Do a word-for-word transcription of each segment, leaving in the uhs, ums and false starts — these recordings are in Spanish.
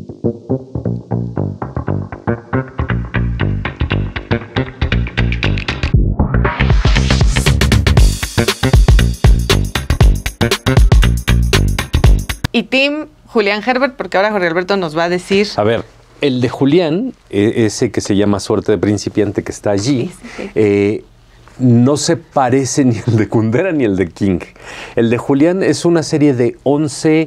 Y Team Julián Herbert, porque ahora Jorge Alberto nos va a decir... A ver, el de Julián, ese que se llama Suerte de Principiante, que está allí, sí, sí, sí. Eh, no se parece ni el de Kundera ni el de King. El de Julián es una serie de once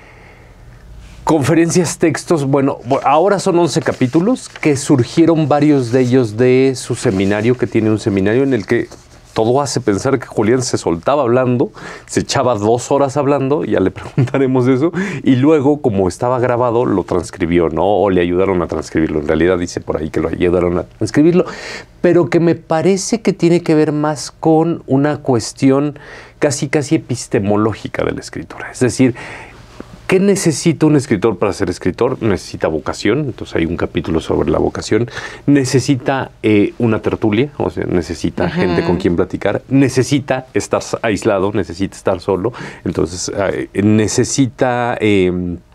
conferencias, textos. Bueno, ahora son once capítulos que surgieron varios de ellos de su seminario, que tiene un seminario en el que todo hace pensar que Julián se soltaba hablando, se echaba dos horas hablando, ya le preguntaremos eso, y luego, como estaba grabado, lo transcribió, ¿no? O le ayudaron a transcribirlo. En realidad dice por ahí que lo ayudaron a transcribirlo, pero que me parece que tiene que ver más con una cuestión casi, casi epistemológica de la escritura. Es decir, ¿qué necesita un escritor para ser escritor? Necesita vocación, entonces hay un capítulo sobre la vocación. Necesita eh, una tertulia, o sea, necesita uh-huh. gente con quien platicar. Necesita estar aislado, necesita estar solo. Entonces eh, necesita, eh,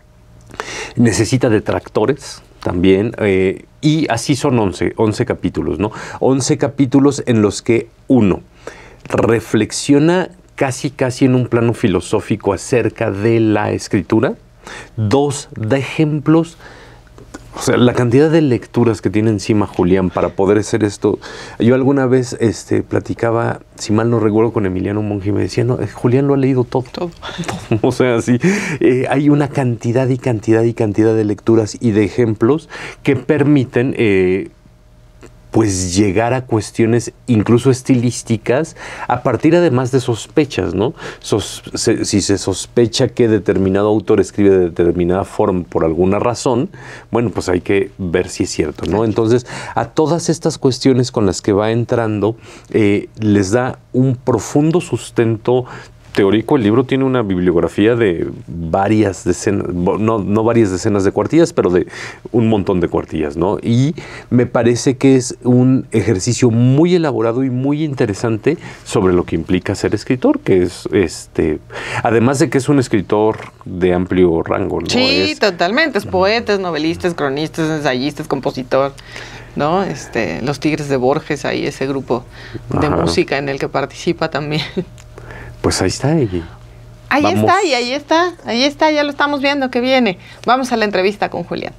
necesita detractores también. Eh, y así son once, once capítulos, ¿no? once capítulos en los que uno reflexiona casi, casi en un plano filosófico acerca de la escritura. Dos, da ejemplos. O sea, la cantidad de lecturas que tiene encima Julián para poder hacer esto. Yo alguna vez este, platicaba, si mal no recuerdo, con Emiliano Monge y me decía, no, Julián lo ha leído todo. Todo. todo. O sea, sí, eh, hay una cantidad y cantidad y cantidad de lecturas y de ejemplos que permiten... Eh, pues llegar a cuestiones incluso estilísticas a partir además de sospechas, ¿no? Sos, se, si se sospecha que determinado autor escribe de determinada forma por alguna razón, bueno, pues hay que ver si es cierto, ¿no? Entonces, a todas estas cuestiones con las que va entrando, eh, les da un profundo sustento teórico. El libro tiene una bibliografía de varias decenas, no, no varias decenas de cuartillas, pero de un montón de cuartillas, ¿no? Y me parece que es un ejercicio muy elaborado y muy interesante sobre lo que implica ser escritor, que es, este, además de que es un escritor de amplio rango, ¿no? Sí, es, totalmente. Es poeta, es novelista, es cronista, es ensayista, es compositor, ¿no? Este, Los Tigres de Borges, ahí ese grupo de Ajá. música en el que participa también. Pues ahí está. Y ahí vamos. está, y ahí está, ahí está, ya lo estamos viendo que viene. Vamos a la entrevista con Julián.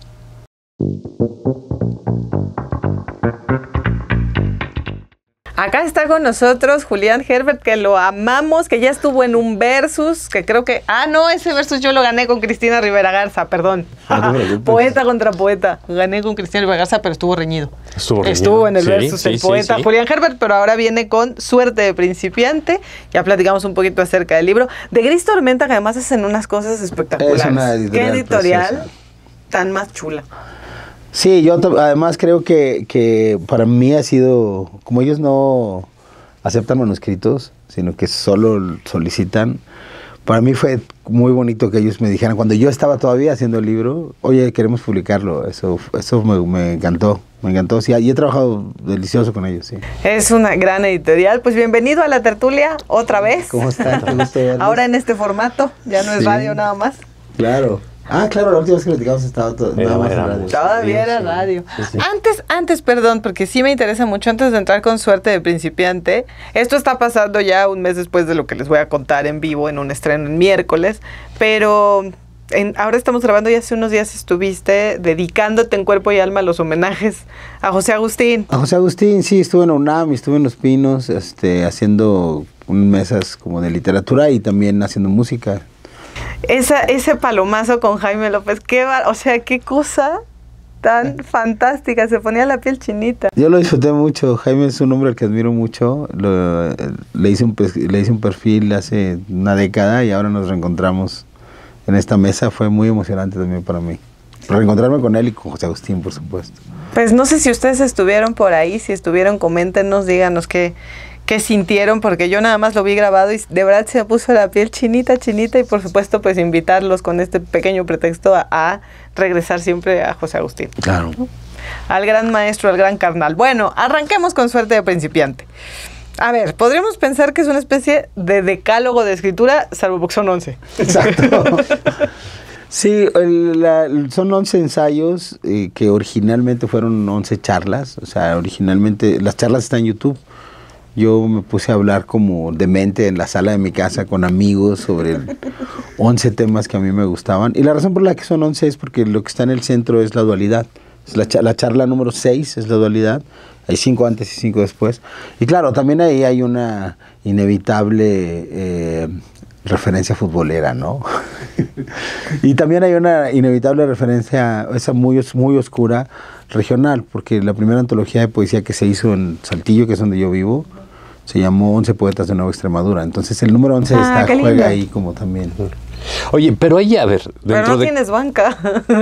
Acá está con nosotros Julián Herbert, que lo amamos, que ya estuvo en un versus, que creo que... Ah, no, ese versus yo lo gané con Cristina Rivera Garza, perdón. Ah, poeta contra poeta. Gané con Cristina Rivera Garza, pero estuvo reñido. Estuvo reñido. Estuvo en el sí, versus sí, el sí, poeta sí. Julián Herbert, pero ahora viene con Suerte de Principiante. Ya platicamos un poquito acerca del libro. De Gris Tormenta, que además hacen unas cosas espectaculares. Es una editorial ¿Qué editorial preciosa. Tan más chula? Sí, yo además creo que, que para mí ha sido, como ellos no aceptan manuscritos, sino que solo solicitan, para mí fue muy bonito que ellos me dijeran, cuando yo estaba todavía haciendo el libro, oye, queremos publicarlo. Eso, eso me, me encantó, me encantó. Sí, y he trabajado delicioso con ellos, sí. Es una gran editorial. Pues bienvenido a la tertulia otra vez. ¿Cómo están? Qué gusto verlos. Ahora en este formato, ya no es sí. radio nada más. Claro. Ah, claro, la última vez que platicamos estaba todo, nada más en radio. Todavía era radio. Sí, sí. Antes, antes, perdón, porque sí me interesa mucho, antes de entrar con Suerte de Principiante, esto está pasando ya un mes después de lo que les voy a contar en vivo en un estreno en miércoles, pero en, ahora estamos grabando y hace unos días estuviste dedicándote en cuerpo y alma a los homenajes a José Agustín. A José Agustín, sí, estuve en la UNAM, estuve en Los Pinos, este, haciendo mesas como de literatura y también haciendo música. Esa, ese palomazo con Jaime López, qué va, o sea, qué cosa tan fantástica, se ponía la piel chinita. Yo lo disfruté mucho, Jaime es un hombre al que admiro mucho, lo, le, hice un, le hice un perfil hace una década y ahora nos reencontramos en esta mesa, fue muy emocionante también para mí. Reencontrarme con él y con José Agustín, por supuesto. Pues no sé si ustedes estuvieron por ahí, si estuvieron, coméntenos, díganos qué... ¿Qué sintieron? Porque yo nada más lo vi grabado y de verdad se me puso la piel chinita, chinita y por supuesto pues invitarlos con este pequeño pretexto a, a regresar siempre a José Agustín. Claro. Al gran maestro, al gran carnal. Bueno, arranquemos con Suerte de Principiante. A ver, podríamos pensar que es una especie de decálogo de escritura, salvo porque son once. Exacto. Sí, el, la, son once ensayos eh, que originalmente fueron once charlas. O sea, originalmente las charlas están en YouTube. Yo me puse a hablar como demente en la sala de mi casa con amigos sobre once temas que a mí me gustaban. Y la razón por la que son once es porque lo que está en el centro es la dualidad. Es la, la charla número seis es la dualidad. Hay cinco antes y cinco después. Y claro, también ahí hay una inevitable eh, referencia futbolera, ¿no? Y también hay una inevitable referencia, esa muy, muy oscura, regional, porque la primera antología de poesía que se hizo en Saltillo, que es donde yo vivo, se llamó once Poetas de Nueva Extremadura. Entonces el número once ah, está, juega ahí como también. Oye, pero ahí, a ver, dentro pero no de... tienes banca.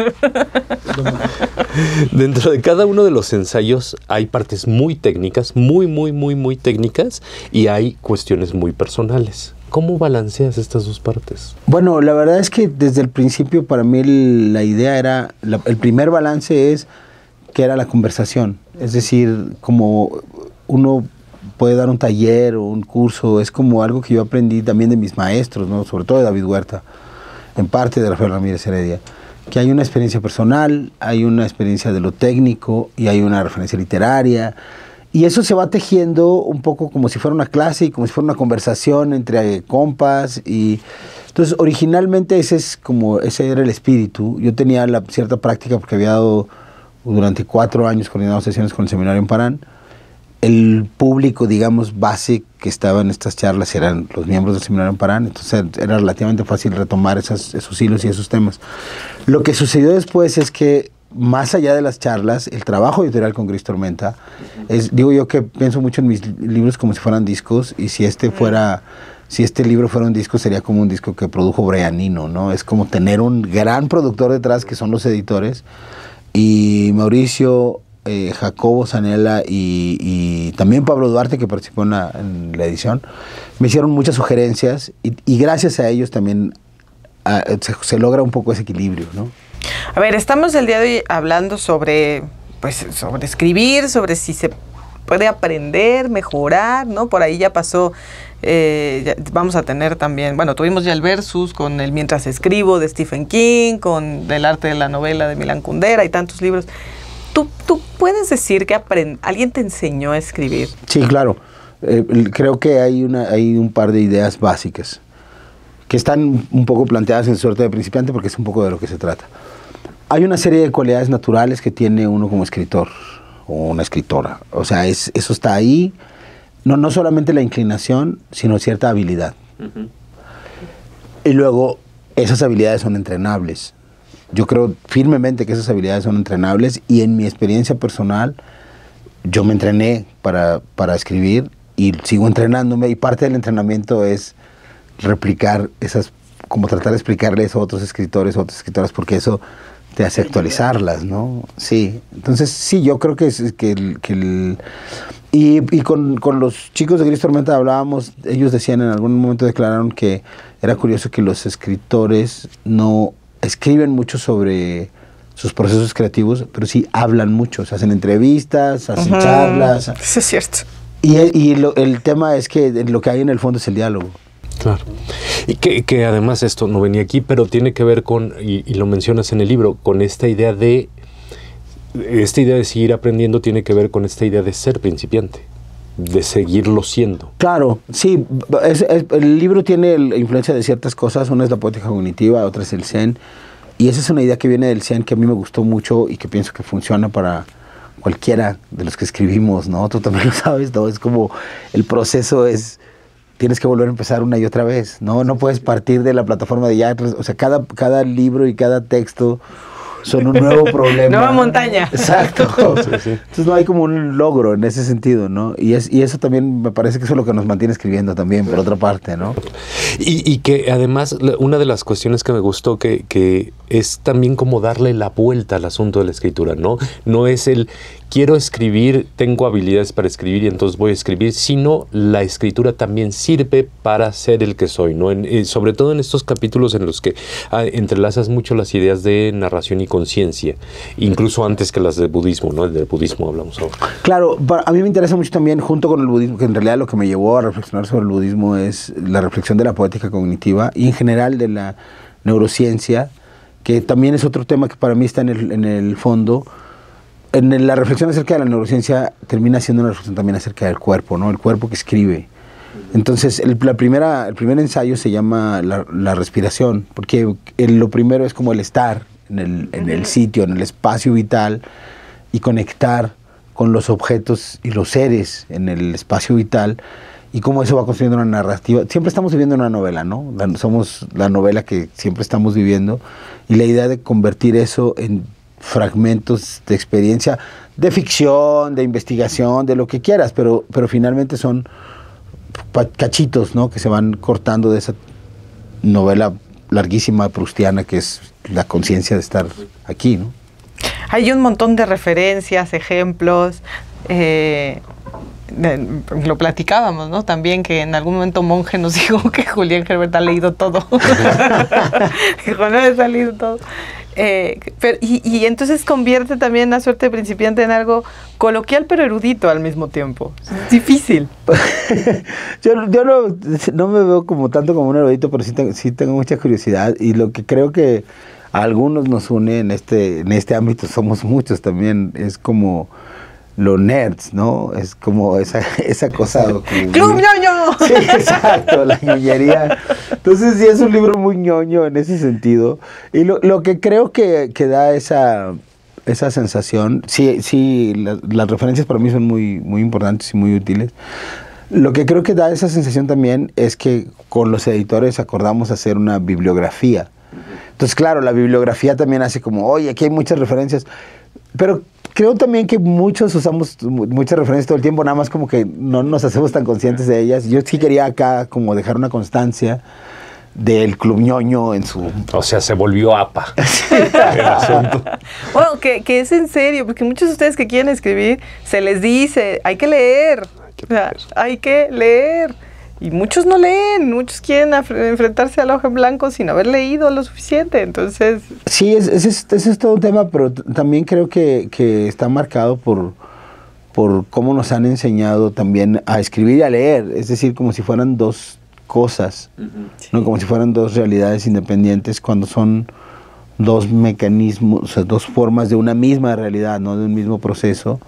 Dentro de cada uno de los ensayos hay partes muy técnicas, muy, muy, muy, muy técnicas, y hay cuestiones muy personales. ¿Cómo balanceas estas dos partes? Bueno, la verdad es que desde el principio para mí el, la idea era, la, el primer balance es que era la conversación. Es decir, como uno puede dar un taller o un curso, es como algo que yo aprendí también de mis maestros, ¿no? Sobre todo de David Huerta, en parte de Rafael Ramírez Heredia, que hay una experiencia personal, hay una experiencia de lo técnico y hay una referencia literaria. Y eso se va tejiendo un poco como si fuera una clase y como si fuera una conversación entre compas. Y entonces, originalmente ese es como ese era el espíritu. Yo tenía la cierta práctica porque había dado durante cuatro años coordinado sesiones con el seminario en Parán. El público, digamos, base que estaba en estas charlas eran los miembros del seminario en Parán. Entonces era relativamente fácil retomar esas, esos hilos y esos temas. Lo que sucedió después es que más allá de las charlas, el trabajo editorial con Gris Tormenta, es, digo yo que pienso mucho en mis libros como si fueran discos, y si este fuera, si este libro fuera un disco, sería como un disco que produjo Brian Eno, ¿no? Es como tener un gran productor detrás, que son los editores, y Mauricio, eh, Jacobo Zanella y, y también Pablo Duarte, que participó en la, en la edición, me hicieron muchas sugerencias, y, y gracias a ellos también a, se, se logra un poco ese equilibrio, ¿no? A ver, estamos el día de hoy hablando sobre, pues, sobre escribir, sobre si se puede aprender, mejorar, ¿no? Por ahí ya pasó, eh, ya vamos a tener también, bueno, tuvimos ya el versus con el Mientras escribo de Stephen King, con El arte de la novela de Milán Kundera y tantos libros. ¿Tú, tú puedes decir que aprend- alguien te enseñó a escribir? Sí, claro. Eh, creo que hay, una, hay un par de ideas básicas que están un poco planteadas en Suerte de Principiante, porque es un poco de lo que se trata. Hay una serie de cualidades naturales que tiene uno como escritor o una escritora. O sea, es, eso está ahí. No, no solamente la inclinación, sino cierta habilidad. Uh-huh. Y luego, esas habilidades son entrenables. Yo creo firmemente que esas habilidades son entrenables, y en mi experiencia personal, yo me entrené para, para escribir y sigo entrenándome, y parte del entrenamiento es replicar esas, como tratar de explicarles a otros escritores, a otras escritoras, porque eso te hace actualizarlas, ¿no? Sí, entonces sí, yo creo que es que el... Que el y y con, con los chicos de Gris Tormenta hablábamos, ellos decían, en algún momento declararon que era curioso que los escritores no escriben mucho sobre sus procesos creativos, pero sí hablan mucho, se hacen entrevistas, hacen uh-huh. charlas. Eso es cierto. Y, y lo, el tema es que lo que hay en el fondo es el diálogo. Claro. Y que, que además esto no venía aquí, pero tiene que ver con, y, y lo mencionas en el libro, con esta idea de, esta idea de seguir aprendiendo tiene que ver con esta idea de ser principiante, de seguirlo siendo. Claro, sí. Es, es, el libro tiene la influencia de ciertas cosas. Una es la poética cognitiva, otra es el Zen. Y esa es una idea que viene del Zen que a mí me gustó mucho y que pienso que funciona para cualquiera de los que escribimos, ¿no? Tú también lo sabes, ¿no? Es como el proceso es... Tienes que volver a empezar una y otra vez, ¿no? No puedes partir de la plataforma de ya, o sea, cada, cada libro y cada texto son un nuevo problema. Nueva montaña. Exacto. Sí, sí. Entonces no hay como un logro en ese sentido, ¿no? Y, es, y eso también me parece que eso es lo que nos mantiene escribiendo también, por otra parte, ¿no? Y, y que además, una de las cuestiones que me gustó que, que es también como darle la vuelta al asunto de la escritura, ¿no? No es el... quiero escribir, tengo habilidades para escribir y entonces voy a escribir, sino la escritura también sirve para ser el que soy, ¿no? En, eh, sobre todo en estos capítulos en los que ah, entrelazas mucho las ideas de narración y conciencia, incluso antes que las del budismo, ¿no? El del budismo hablamos ahora. Claro, a mí me interesa mucho también, junto con el budismo, que en realidad lo que me llevó a reflexionar sobre el budismo es la reflexión de la poética cognitiva y en general de la neurociencia, que también es otro tema que para mí está en el, en el fondo. En el, la reflexión acerca de la neurociencia termina siendo una reflexión también acerca del cuerpo, ¿no? El cuerpo que escribe. Entonces, el, la primera, el primer ensayo se llama la, la respiración, porque el, lo primero es como el estar en el, en el sitio, en el espacio vital, y conectar con los objetos y los seres en el espacio vital, y cómo eso va construyendo una narrativa. Siempre estamos viviendo una novela, ¿no? La, somos la novela que siempre estamos viviendo, y la idea de convertir eso en fragmentos de experiencia, de ficción, de investigación, de lo que quieras, pero, pero finalmente son cachitos, ¿no? Que se van cortando de esa novela larguísima proustiana que es la conciencia de estar aquí, ¿no? Hay un montón de referencias, ejemplos. Eh, de, lo platicábamos, ¿no? También que en algún momento Monge nos dijo que Julián Herbert ha leído todo. Dijo, no, ha leído todo. Eh, pero, y, y entonces convierte también a Suerte de Principiante en algo coloquial pero erudito al mismo tiempo. Es difícil. yo yo no, no me veo como tanto como un erudito, pero sí, te, sí tengo mucha curiosidad, y lo que creo que a algunos nos une en este, en este ámbito, somos muchos también, es como los nerds, ¿no? Es como esa, esa cosa... ¡Club ñoño! Sí, exacto, la ñoñería. Entonces sí es un libro muy ñoño en ese sentido. Y lo, lo que creo que, que da esa, esa sensación, sí, sí la, las referencias para mí son muy, muy importantes y muy útiles. Lo que creo que da esa sensación también es que con los editores acordamos hacer una bibliografía. Entonces, claro, la bibliografía también hace como, oye, aquí hay muchas referencias, pero creo también que muchos usamos muchas referencias todo el tiempo, nada más como que no nos hacemos tan conscientes de ellas. Yo sí quería acá como dejar una constancia del Club ñoño en su... O sea, se volvió A P A. El asunto. Bueno, que, que es en serio, porque muchos de ustedes que quieren escribir, se les dice, hay que leer, hay que leer. O sea, hay que leer. Y muchos no leen, muchos quieren enfrentarse al hoja en blanco sin haber leído lo suficiente, entonces... Sí, ese es, es, es, es todo un tema, pero también creo que, que está marcado por, por cómo nos han enseñado también a escribir y a leer, es decir, como si fueran dos cosas, uh-huh, sí. ¿no? Como si fueran dos realidades independientes, cuando son dos mecanismos, o sea, dos formas de una misma realidad, ¿no? De un mismo proceso.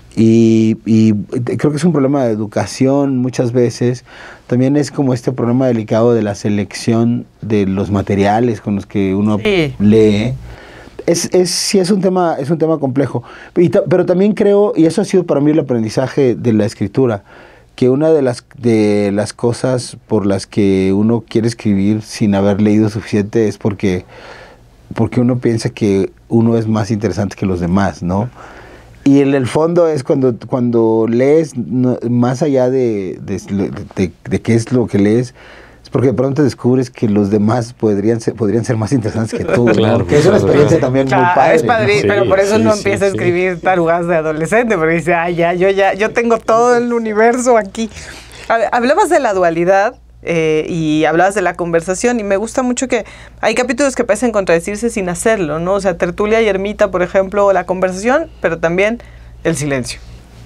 Y, y creo que es un problema de educación muchas veces. También es como este problema delicado de la selección de los materiales con los que uno sí. lee. Es, es, sí es un tema, es un tema complejo. Y ta, pero también creo, y eso ha sido para mí el aprendizaje de la escritura, que una de las, de las cosas por las que uno quiere escribir sin haber leído suficiente es porque, porque uno piensa que uno es más interesante que los demás, ¿no? Y en el fondo es cuando, cuando lees, no, más allá de, de, de, de qué es lo que lees, es porque de pronto descubres que los demás podrían ser, podrían ser más interesantes que tú. Claro, que es una experiencia también claro, muy padre. Es padre, ¿no? pero Sí, por eso sí, no sí, empieza sí. a escribir tarugadas de adolescente, porque dice, ah, ya, yo ya, yo tengo todo el universo aquí. A ver, hablabas de la dualidad. Eh, y hablabas de la conversación, y me gusta mucho que hay capítulos que parecen contradecirse sin hacerlo, ¿no? O sea, tertulia y ermita, por ejemplo, la conversación, pero también el silencio.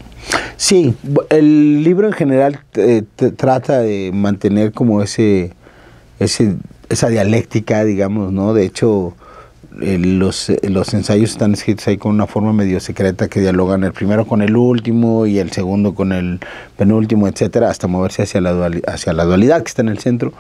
Sí, el libro en general eh, te, trata de mantener como ese, ese, esa dialéctica, digamos, ¿no? De hecho, eh, los, los ensayos están escritos ahí con una forma medio secreta que dialogan el primero con el último y el segundo con el penúltimo, etcétera, hasta moverse hacia la dualidad, hacia la dualidad que está en el centro.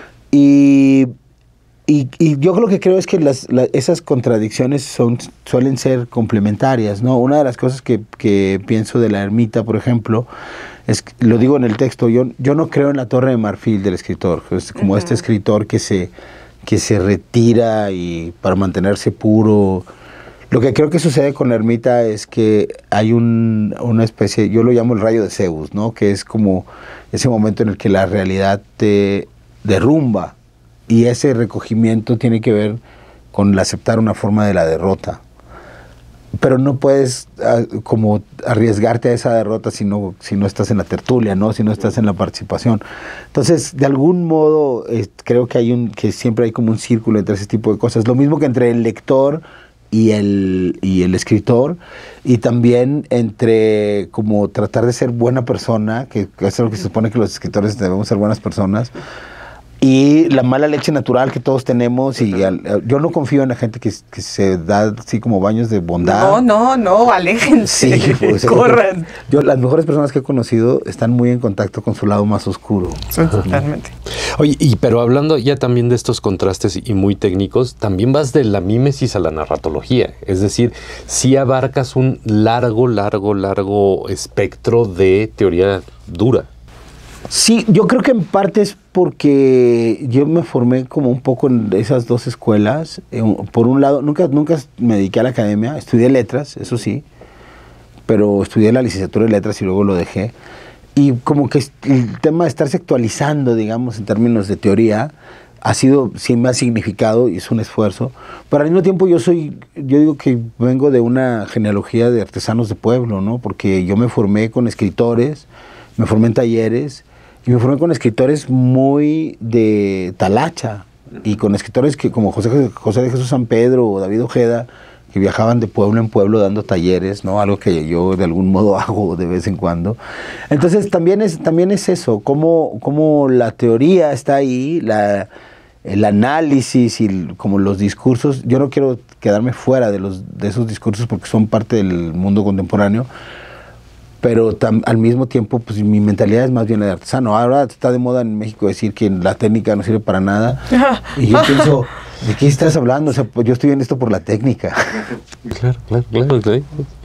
Y... Y, y yo lo que creo es que las, la, esas contradicciones son, suelen ser complementarias, ¿no? Una de las cosas que, que pienso de la ermita, por ejemplo, es, lo digo en el texto, yo, yo no creo en la torre de marfil del escritor, es como uh-huh. este escritor que se, que se retira y para mantenerse puro. Lo que creo que sucede con la ermita es que hay un, una especie, yo lo llamo el rayo de Zeus, ¿no? Que es como ese momento en el que la realidad te derrumba. Y ese recogimiento tiene que ver con el aceptar una forma de la derrota. Pero no puedes uh, como arriesgarte a esa derrota si no, si no estás en la tertulia, ¿no? Si no estás en la participación. Entonces, de algún modo, eh, creo que hay un que siempre hay como un círculo entre ese tipo de cosas. Lo mismo que entre el lector y el, y el escritor, y también entre como tratar de ser buena persona, que, que es lo que se supone que los escritores debemos ser buenas personas, y la mala leche natural que todos tenemos. Y al, yo no confío en la gente que, que se da así como baños de bondad. No, no, no, aléjense, sí, pues, corran. Yo, las mejores personas que he conocido están muy en contacto con su lado más oscuro. Sí, totalmente. Oye, y pero hablando ya también de estos contrastes y muy técnicos, también vas de la mímesis a la narratología. Es decir, sí abarcas un largo, largo, largo espectro de teoría dura. Sí, yo creo que en parte es porque yo me formé como un poco en esas dos escuelas. Por un lado, nunca, nunca me dediqué a la academia, estudié letras, eso sí, pero estudié la licenciatura de letras y luego lo dejé. Y como que el tema de estarse actualizando, digamos, en términos de teoría, ha sido, sí me ha significado y es un esfuerzo. Pero al mismo tiempo yo soy, yo digo que vengo de una genealogía de artesanos de pueblo, ¿no? Porque yo me formé con escritores, me formé en talleres, y me formé con escritores muy de talacha, y con escritores que como José, José de Jesús San Pedro o David Ojeda, que viajaban de pueblo en pueblo dando talleres, ¿no? Algo que yo de algún modo hago de vez en cuando. Entonces también es, también es eso, cómo, cómo la teoría está ahí, la, el análisis y como los discursos. Yo no quiero quedarme fuera de, los, de esos discursos porque son parte del mundo contemporáneo, pero tam, al mismo tiempo, pues mi mentalidad es más bien la de artesano. Ahora está de moda en México decir que la técnica no sirve para nada. Y yo pienso, ¿de qué estás hablando? O sea, pues yo estoy en esto por la técnica. Claro, claro, claro. Sí.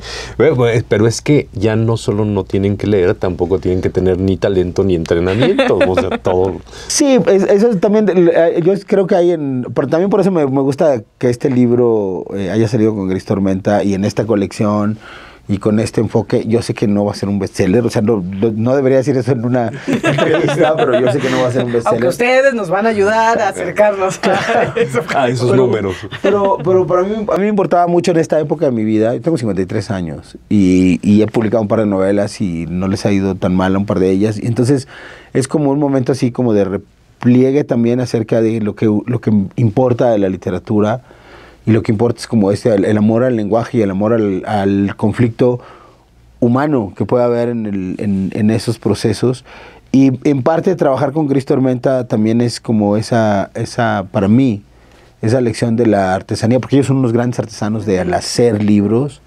Pero es que ya no solo no tienen que leer, tampoco tienen que tener ni talento ni entrenamiento. O sea, todo. Sí, eso también, yo creo que hay en... Pero también por eso me, me gusta que este libro eh, haya salido con Gris Tormenta y en esta colección. Y con este enfoque, yo sé que no va a ser un bestseller. O sea, no, no debería decir eso en una entrevista, pero yo sé que no va a ser un bestseller. Aunque ustedes nos van a ayudar a acercarnos a, eso, a esos pero, números. Pero, pero para mí, a mí me importaba mucho en esta época de mi vida. Yo tengo cincuenta y tres años y, y he publicado un par de novelas y no les ha ido tan mal a un par de ellas. Y entonces es como un momento así como de repliegue también acerca de lo que, lo que importa de la literatura. Y lo que importa es como este, el, el amor al lenguaje y el amor al, al conflicto humano que puede haber en, el, en, en esos procesos. Y en parte trabajar con Gris Tormenta también es como esa, esa, para mí, esa lección de la artesanía, porque ellos son unos grandes artesanos de al hacer libros.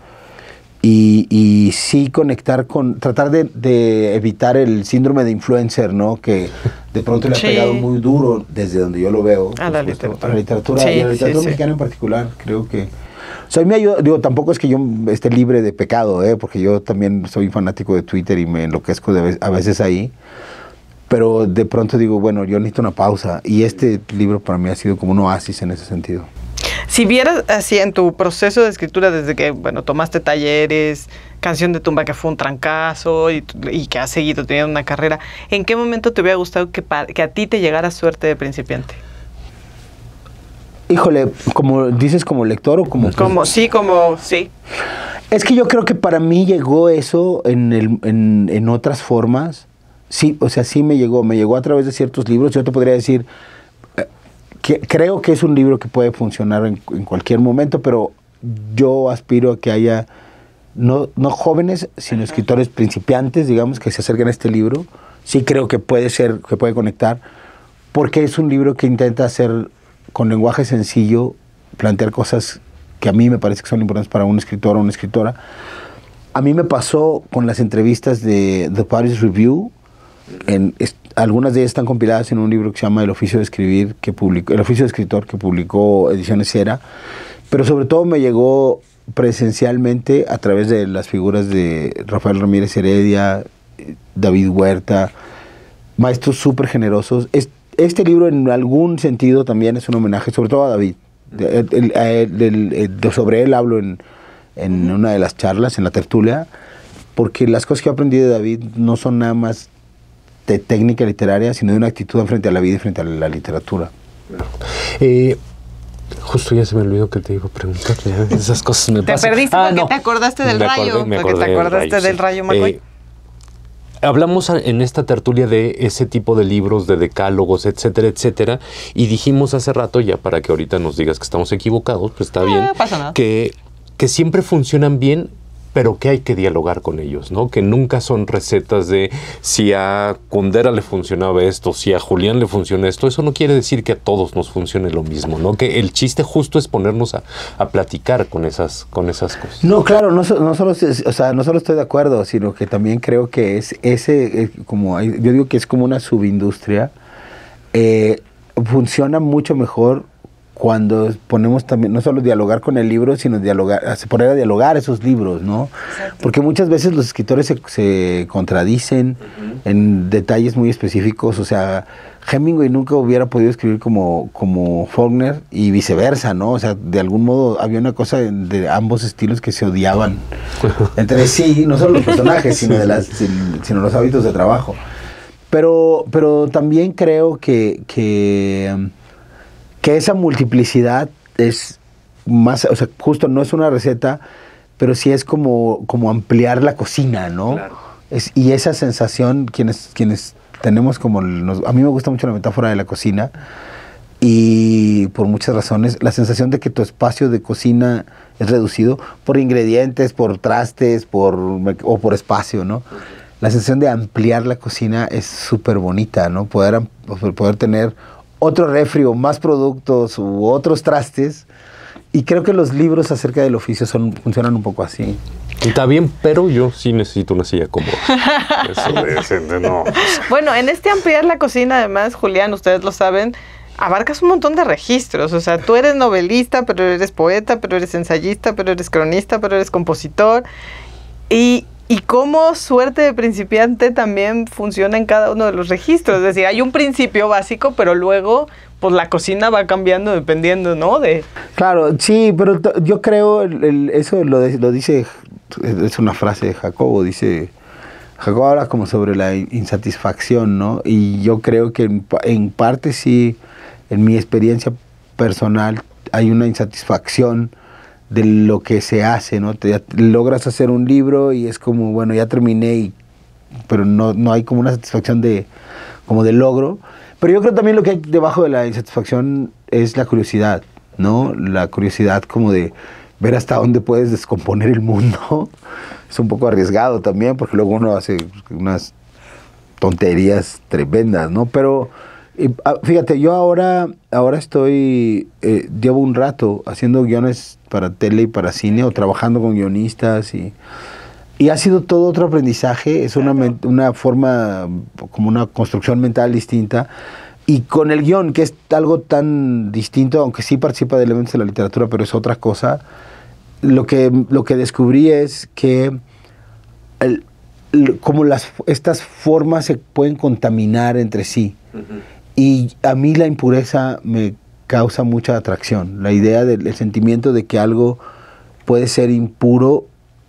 Y, y sí conectar con, tratar de, de evitar el síndrome de influencer, ¿no? Que de pronto le ha sí. pegado muy duro desde donde yo lo veo. A la supuesto, literatura. A la literatura, Sí, y a la literatura sí, mexicana sí. en particular, creo que... O sea, a mí me ayuda, digo, tampoco es que yo esté libre de pecado, ¿eh? Porque yo también soy fanático de Twitter y me enloquezco de vez, a veces ahí. Pero de pronto digo, bueno, yo necesito una pausa. Y este libro para mí ha sido como un oasis en ese sentido. Si vieras así en tu proceso de escritura, desde que, bueno, tomaste talleres, Canción de Tumba, que fue un trancazo y, y que has seguido teniendo una carrera, ¿en qué momento te hubiera gustado que, pa, que a ti te llegara Suerte de Principiante? Híjole, como dices, como lector o como... Como, sí, como, sí. Es que yo creo que para mí llegó eso en, el, en, en otras formas. Sí, o sea, sí me llegó, me llegó a través de ciertos libros. Yo te podría decir... Que creo que es un libro que puede funcionar en, en cualquier momento, pero yo aspiro a que haya no, no jóvenes, sino escritores principiantes, digamos, que se acerquen a este libro. Sí creo que puede ser, que puede conectar, porque es un libro que intenta hacer con lenguaje sencillo, plantear cosas que a mí me parece que son importantes para un escritor o una escritora. A mí me pasó con las entrevistas de The Paris Review. En, es, algunas de ellas están compiladas en un libro que se llama El oficio de escribir, que publicó, El oficio de escritor, que publicó Ediciones Cera, pero sobre todo me llegó presencialmente a través de las figuras de Rafael Ramírez Heredia, David Huerta, maestros súper generosos. Es, este libro en algún sentido también es un homenaje, sobre todo a David. El, el, el, el, el, sobre él hablo en, en una de las charlas, en la tertulia, porque las cosas que he aprendido de David no son nada más de técnica literaria, sino de una actitud frente a la vida y frente a la literatura. Eh, justo ya se me olvidó que te iba a preguntar. Esas cosas me te pasan. Te perdiste ah, porque no. te acordaste del me rayo. Acordé, me porque acordé te acordaste del rayo, del sí. rayo McCoy. Eh, hablamos en esta tertulia de ese tipo de libros, de decálogos, etcétera, etcétera, y dijimos hace rato, ya para que ahorita nos digas que estamos equivocados, pues está eh, bien, no pasa nada. que, que siempre funcionan bien, pero que hay que dialogar con ellos, ¿no? Que nunca son recetas de si a Kundera le funcionaba esto, si a Julián le funciona esto. Eso no quiere decir que a todos nos funcione lo mismo, ¿no? Que el chiste justo es ponernos a, a platicar con esas, con esas cosas. No, claro, no, no solo, o sea, no solo estoy de acuerdo, sino que también creo que es ese, eh, como hay, yo digo que es como una subindustria, eh, funciona mucho mejor cuando ponemos también, no solo dialogar con el libro, sino dialogar, poner a dialogar esos libros, ¿no? Exacto. Porque muchas veces los escritores se, se contradicen uh-huh. en detalles muy específicos. O sea, Hemingway nunca hubiera podido escribir como, como Faulkner y viceversa, ¿no? O sea, de algún modo había una cosa de, de ambos estilos que se odiaban entre sí, no solo los personajes, sino, de las, sino los hábitos de trabajo. Pero, pero también creo que... que que esa multiplicidad es más, o sea, justo no es una receta, pero sí es como, como ampliar la cocina, ¿no? Claro. Es, y esa sensación, quienes, quienes tenemos como, nos, a mí me gusta mucho la metáfora de la cocina, y por muchas razones, la sensación de que tu espacio de cocina es reducido por ingredientes, por trastes, por, o por espacio, ¿no? La sensación de ampliar la cocina es súper bonita, ¿no? Poder, poder tener otro refri, más productos u otros trastes. Y creo que los libros acerca del oficio son, funcionan un poco así. Está bien, pero yo sí necesito una silla cómoda. Eso de, no. Bueno, en este ampliar la cocina, además, Julián, ustedes lo saben, abarcas un montón de registros. O sea, tú eres novelista, pero eres poeta, pero eres ensayista, pero eres cronista, pero eres compositor. Y... Y cómo Suerte de Principiante también funciona en cada uno de los registros. Es decir, hay un principio básico, pero luego pues la cocina va cambiando dependiendo, ¿no? De... Claro, sí, pero yo creo, el, el, eso lo, de, lo dice, es una frase de Jacobo, dice, Jacobo habla como sobre la insatisfacción, ¿no? Y yo creo que en, en parte sí, en mi experiencia personal, hay una insatisfacción de lo que se hace, ¿no? Te, te logras hacer un libro y es como, bueno, ya terminé, y, pero no, no hay como una satisfacción de, como de logro. Pero yo creo también lo que hay debajo de la insatisfacción es la curiosidad, ¿no? La curiosidad como de ver hasta dónde puedes descomponer el mundo. Es un poco arriesgado también, porque luego uno hace unas tonterías tremendas, ¿no? Pero... Y, fíjate, yo ahora, ahora estoy, eh, llevo un rato haciendo guiones para tele y para cine, o trabajando con guionistas, y, y ha sido todo otro aprendizaje. Es una, una forma, como una construcción mental distinta, y con el guión, que es algo tan distinto, aunque sí participa de elementos de la literatura, pero es otra cosa. Lo que, lo que descubrí es que el, el, como las, estas formas se pueden contaminar entre sí. Uh-huh. Y a mí la impureza me causa mucha atracción. La idea del el sentimiento de que algo puede ser impuro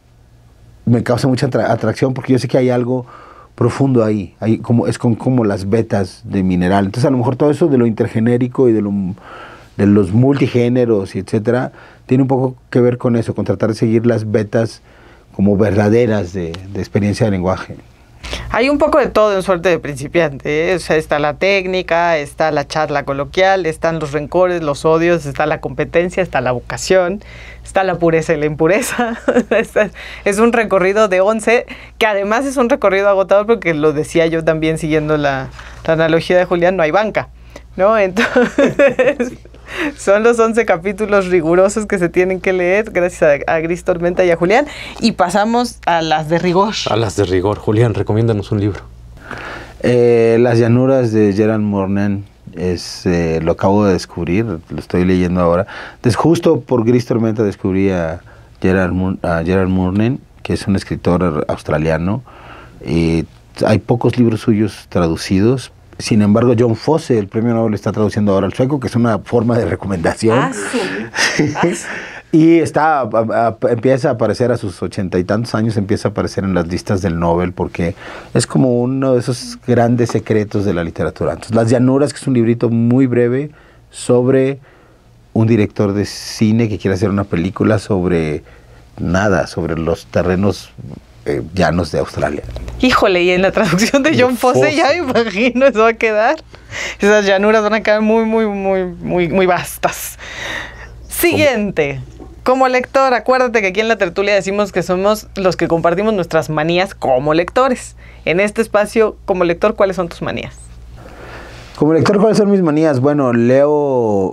me causa mucha atra atracción, porque yo sé que hay algo profundo ahí. Hay como, es con, como las vetas de mineral. Entonces a lo mejor todo eso de lo intergenérico y de, lo, de los multigéneros y etcétera, tiene un poco que ver con eso, con tratar de seguir las vetas como verdaderas de, de experiencia de lenguaje. Hay un poco de todo en Suerte de Principiante, ¿eh? O sea, está la técnica, está la charla coloquial, están los rencores, los odios, está la competencia, está la vocación, está la pureza y la impureza. Es un recorrido de once, que además es un recorrido agotador, porque lo decía yo también siguiendo la, la analogía de Julián, no hay banca, ¿no? Entonces... son los once capítulos rigurosos que se tienen que leer, gracias a, a Gris Tormenta y a Julián. Y pasamos a las de rigor. A las de rigor. Julián, recomiéndanos un libro. Eh, Las llanuras de Gerald Mournen. Es, eh, lo acabo de descubrir, lo estoy leyendo ahora. Entonces, justo por Gris Tormenta descubrí a Gerald, a Gerald Mournen, que es un escritor australiano. Eh, hay pocos libros suyos traducidos. Sin embargo, John Fosse, el premio Nobel, está traduciendo ahora al sueco, que es una forma de recomendación. Ah, sí. Ah, sí. Y está, a, a, empieza a aparecer a sus ochenta y tantos años, empieza a aparecer en las listas del Nobel, porque es como uno de esos grandes secretos de la literatura. Entonces, Las llanuras, que es un librito muy breve sobre un director de cine que quiere hacer una película sobre nada, sobre los terrenos eh, llanos de Australia. Híjole, y en la traducción de John Fosse, ya me imagino, eso va a quedar. Esas llanuras van a quedar muy, muy, muy, muy, muy vastas. Siguiente. como lector, acuérdate que aquí en la tertulia decimos que somos los que compartimos nuestras manías como lectores. En este espacio, como lector, ¿cuáles son tus manías? Como lector, ¿cuáles son mis manías? Bueno, leo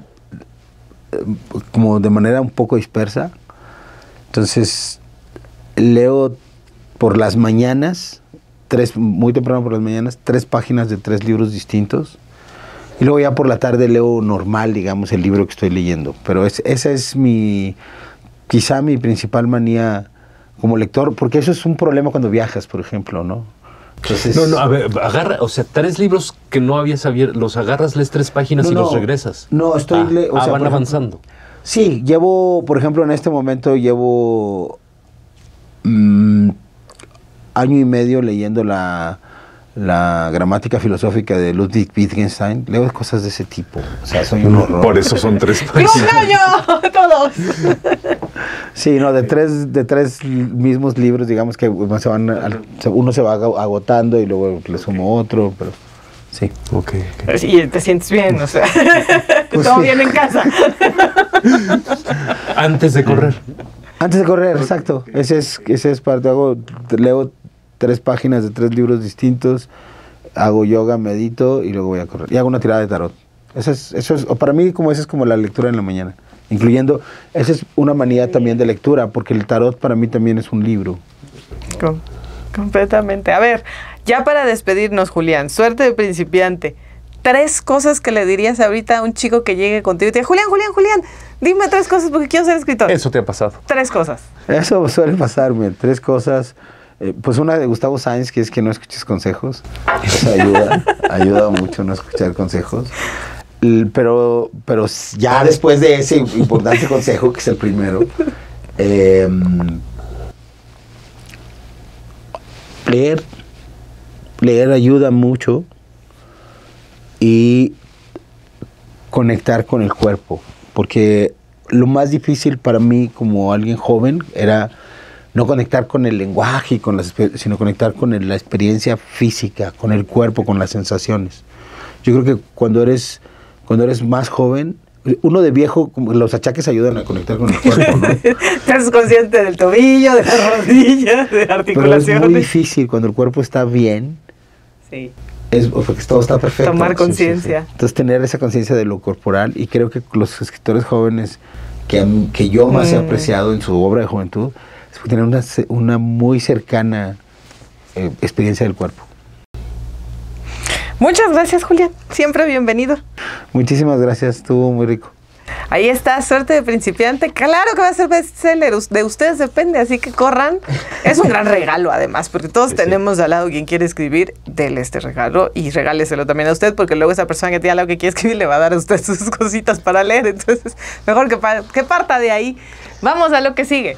como de manera un poco dispersa. Entonces, leo por las mañanas, tres, muy temprano por las mañanas, tres páginas de tres libros distintos. Y luego ya por la tarde leo normal, digamos, el libro que estoy leyendo. Pero es, esa es mi, quizá mi principal manía como lector, porque eso es un problema cuando viajas, por ejemplo, ¿no? Entonces, no, no, a ver, agarra, o sea, tres libros que no habías abierto, los agarras, lees tres páginas no, y no, los regresas. No, estoy... Ah, le, o ah sea, van por avanzando. Ejemplo, sí, llevo, por ejemplo, en este momento llevo mmm, año y medio leyendo la, la gramática filosófica de Ludwig Wittgenstein. Leo cosas de ese tipo. O sea, soy un horror. Por eso son tres páginas. ¡Un año! ¡Todos! Sí, no, de tres, de tres mismos libros, digamos que se van, al, uno se va agotando y luego le sumo otro, pero sí. Ok. Okay. Y te sientes bien, o sea, pues todo sí. Bien en casa. Antes de correr. Antes de correr, exacto. Ese es, ese es parte. Hago, leo tres páginas de tres libros distintos, hago yoga, medito y luego voy a correr. Y hago una tirada de tarot. Eso es, eso es, para mí, como esa es como la lectura en la mañana. Incluyendo, esa es una manía también de lectura, porque el tarot para mí también es un libro. Com completamente. A ver, ya para despedirnos, Julián, suerte de principiante. Tres cosas que le dirías ahorita a un chico que llegue contigo y te diga, Julián, Julián, Julián, dime tres cosas porque quiero ser escritor. Eso te ha pasado. Tres cosas. Eso suele pasarme, tres cosas. Eh, pues una de Gustavo Sáenz, que es que no escuches consejos. Eso ayuda, ayuda mucho no escuchar consejos. Pero, pero ya después de ese importante consejo, que es el primero, eh, leer, leer ayuda mucho y conectar con el cuerpo, porque lo más difícil para mí como alguien joven era no conectar con el lenguaje, con las, sino conectar con el, la experiencia física, con el cuerpo, con las sensaciones. Yo creo que cuando eres Cuando eres más joven, uno de viejo, los achaques ayudan a conectar con el cuerpo, ¿no? Estás consciente del tobillo, de la rodilla, de la articulación. Pero es muy difícil cuando el cuerpo está bien. Sí. Es, porque todo está perfecto. Tomar conciencia. Sí, sí, sí. Entonces, tener esa conciencia de lo corporal, y creo que los escritores jóvenes que, que yo más mm. he apreciado en su obra de juventud, es tener una, una muy cercana eh, experiencia del cuerpo. Muchas gracias, Julián. Siempre bienvenido. Muchísimas gracias. Estuvo muy rico. Ahí está, Suerte de principiante. Claro que va a ser bestseller. De ustedes depende, así que corran. Es un gran regalo, además, porque todos sí, tenemos sí. al lado quien quiere escribir. Dele este regalo y regáleselo también a usted, porque luego esa persona que tiene al lado que quiere escribir le va a dar a usted sus cositas para leer. Entonces, mejor que, pa que parta de ahí. Vamos a lo que sigue.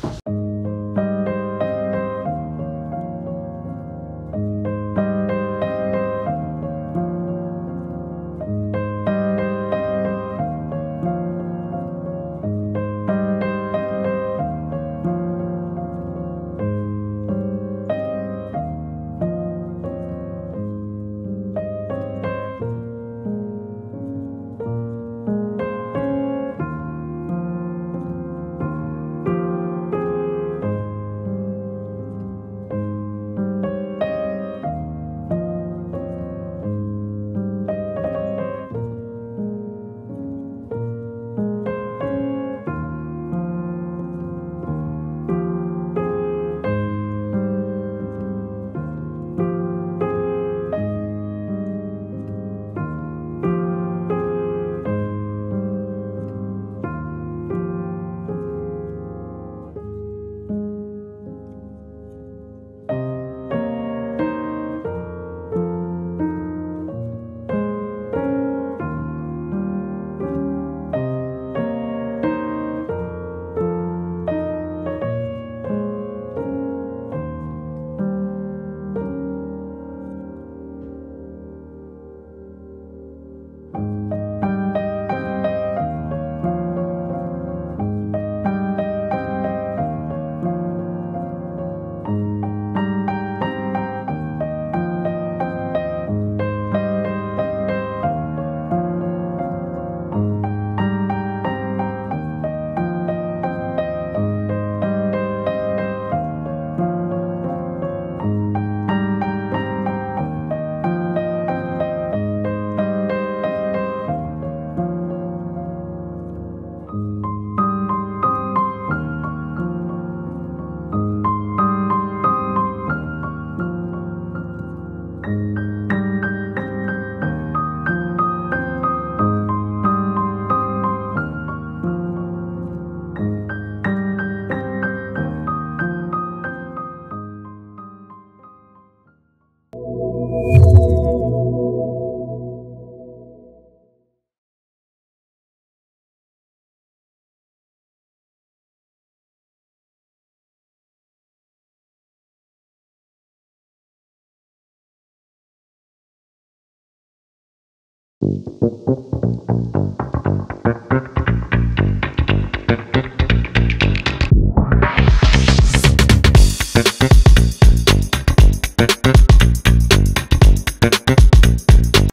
Thank you.